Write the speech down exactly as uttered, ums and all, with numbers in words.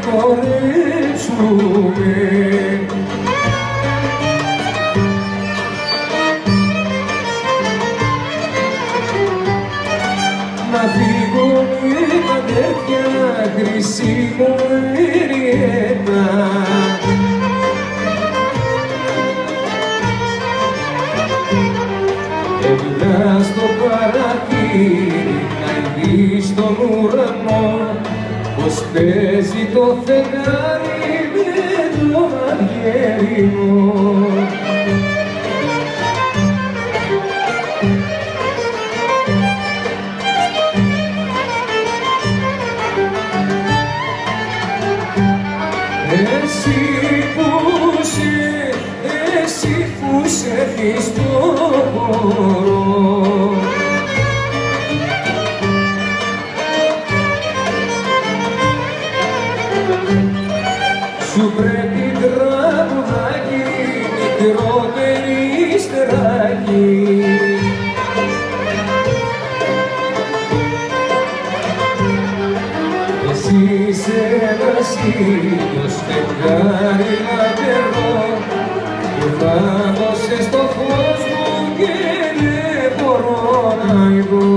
χορέψουμε. Να φύγουν τα τέτοια χρυσή μου εριέτα. Έβγα στο παραθύρι να δεις τον ουρανό πως παίζει το φεγγάρι με το αδιέρινο. Εσύ που σε, εσύ που σε πιστοχωρώ, σου πρέπει τραγουδάκι, μικρό περιστεράκι. Εσύ είσαι ένας ήλιος φεγγάρι λαμπερό που θα δώσεις το φως μου και δεν μπορώ να ειδώ.